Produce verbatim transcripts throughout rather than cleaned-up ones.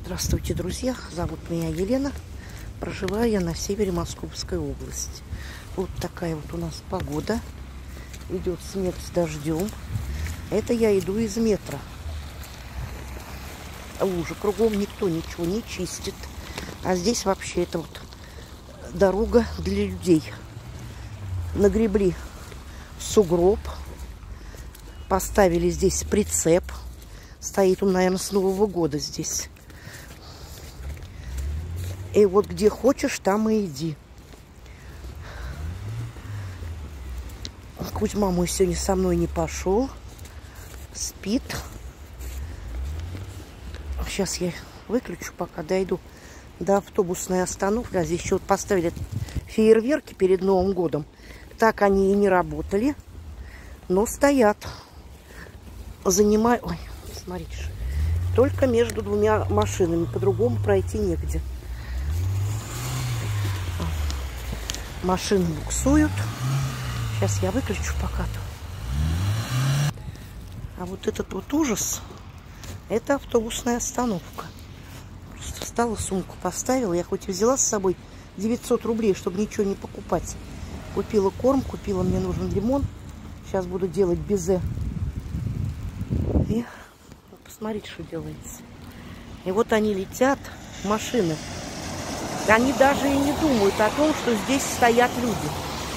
Здравствуйте, друзья! Зовут меня Елена. Проживаю я на севере Московской области. Вот такая вот у нас погода. Идет снег с дождем. Это я иду из метро. Лужи кругом, никто ничего не чистит. А здесь вообще это вот дорога для людей. Нагребли сугроб. Поставили здесь прицеп. Стоит он, наверное, с Нового года здесь. И вот где хочешь, там и иди. Кузьма мой сегодня со мной не пошел. Спит. Сейчас я выключу, пока дойду до автобусной остановки. А здесь еще вот поставили фейерверки перед Новым годом. Так они и не работали. Но стоят. Занимают... Ой, смотрите. Только между двумя машинами. По-другому пройти негде. Машины буксуют. Сейчас я выключу пока-то. А вот этот вот ужас, это автобусная остановка. Просто встала, сумку поставила. Я хоть и взяла с собой девятьсот рублей, чтобы ничего не покупать. Купила корм, купила, мне нужен лимон. Сейчас буду делать безе. И посмотрите, что делается. И вот они летят, машины. Они даже и не думают о том, что здесь стоят люди.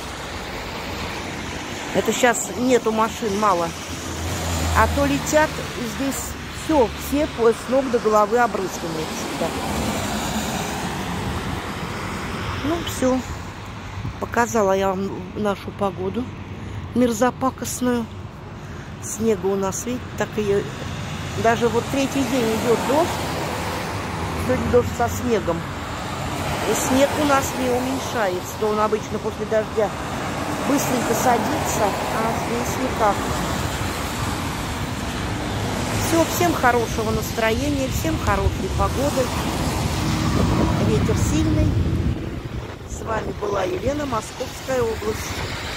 Это сейчас нету машин, мало. А то летят, и здесь все, все с ног до головы обрызганы всегда. Ну, все. Показала я вам нашу погоду мерзопакостную. Снега у нас, видите, так и... Даже вот третий день идет дождь. Сегодня дождь со снегом. И снег у нас не уменьшается, то он обычно после дождя быстренько садится, а здесь никак. Все, всем хорошего настроения, всем хорошей погоды. Ветер сильный. С вами была Елена, Московская область.